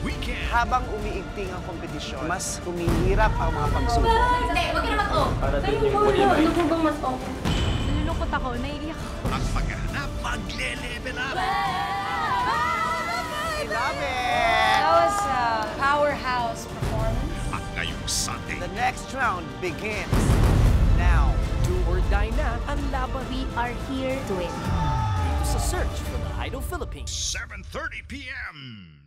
weekend. Habang umiigting ang kompetisyon, mas humihirap ang mga pagsubok. Hindi, huwag ka na mag-o. Para din yung kulay. Ano po bang mas okay? Nalulungkot ako, naiiyak ako. Ang paghahanap, magle-level up. I love it! That was a powerhouse performance. At ngayong Sunday, The next round begins now. Do or die na ang laban We are here to win. dito sa Search for the Idol Philippines. 7:30 p.m.